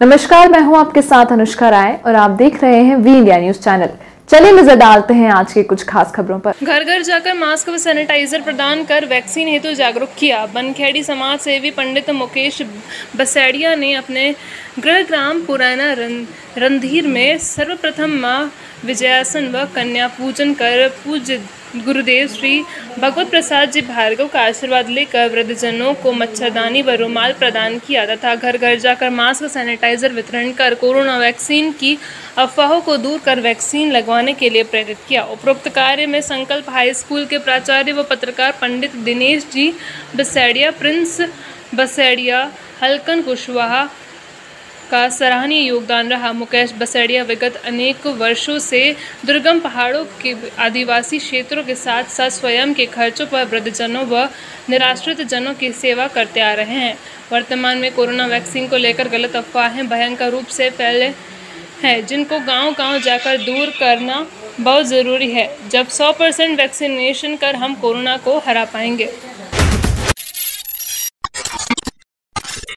नमस्कार, मैं हूं आपके साथ अनुष्का राय और आप देख रहे हैं वी इंडिया न्यूज चैनल। चलिए नजर डालते हैं आज के कुछ खास खबरों पर। घर घर जाकर मास्क व सैनिटाइजर प्रदान कर वैक्सीन हेतु जागरूक किया। बनखेड़ी समाज सेवी पंडित मुकेश बसेड़िया ने अपने गृह ग्राम पुराना रणधीर में सर्वप्रथम मां विजयासन व कन्या पूजन कर पूज्य गुरुदेव श्री भगवत प्रसाद जी भार्गव का आशीर्वाद लेकर वृद्धजनों को मच्छरदानी व रुमाल प्रदान किया तथा घर घर जाकर मास्क व सैनिटाइजर वितरण कर कोरोना वैक्सीन की अफवाहों को दूर कर वैक्सीन लगवाने के लिए प्रेरित किया। उपरोक्त कार्य में संकल्प हाई स्कूल के प्राचार्य व पत्रकार पंडित दिनेश जी बसेड़िया, प्रिंस बसेड़िया, हलकन कुशवाहा का सराहनीय योगदान रहा। मुकेश बसेड़िया विगत अनेक वर्षों से दुर्गम पहाड़ों के आदिवासी क्षेत्रों के साथ साथ स्वयं के खर्चों पर वृद्धजनों व निराश्रित जनों की सेवा करते आ रहे हैं। वर्तमान में कोरोना वैक्सीन को लेकर गलत अफवाहें भयंकर रूप से फैले हैं, जिनको गांव-गांव जाकर दूर करना बहुत ज़रूरी है। जब 100% वैक्सीनेशन कर हम कोरोना को हरा पाएंगे।